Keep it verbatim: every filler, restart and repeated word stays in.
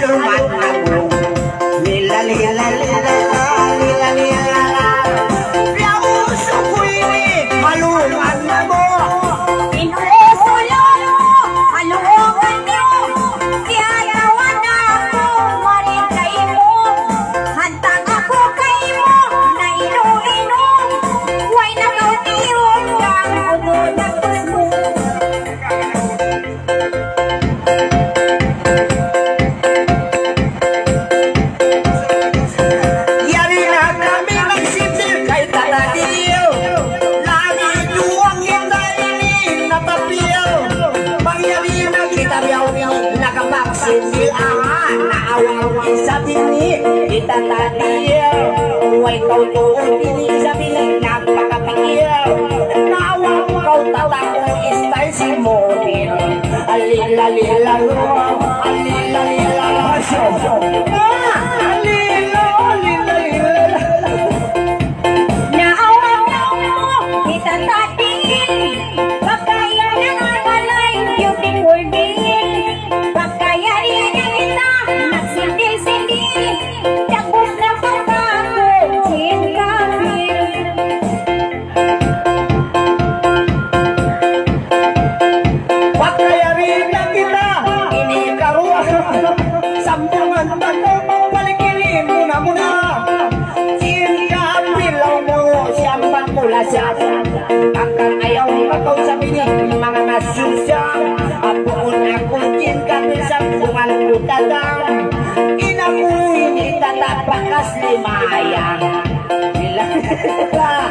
haluman ako. Lila lila lila lila lila Piauso ko ini haluman ako. Pinuso lolo haluman niyo. Tiyatawa na ako marin kayo mo. Hantang ako kayo na ino-inom. Huwag na kautiyon kang uno na gusto. Yari na kami nagsitil kay Tatadiyo. Lagi duwang hindainin na tapiyo. Mangyari na kita biyaw nakapagsindilaan. Naawawin sa tini kita Tatadiyo. Huwag kau tuon ini sa bilang napakapiyo. Naawaw kau tatang istay si Model. Alila lila lo, alila lila lo. Ah, alila alila lila. Naawaw mo kita tatiin. Pagkaya na nakalay beautiful being. Pagkaya rin kita nagsindil-sindil. Tapos na pagkakot sinkamil. Pagkaya rin na kita inikaruha. Sampungan bato palikilin muna muna. Cinta pilaw mo siyang pagmula siya. Kakang ayaw pagaw sa pinig mga nasusang. Apuon ako cinta pisampungan ko tatang. Inakuhin itatapakas limayang. Bila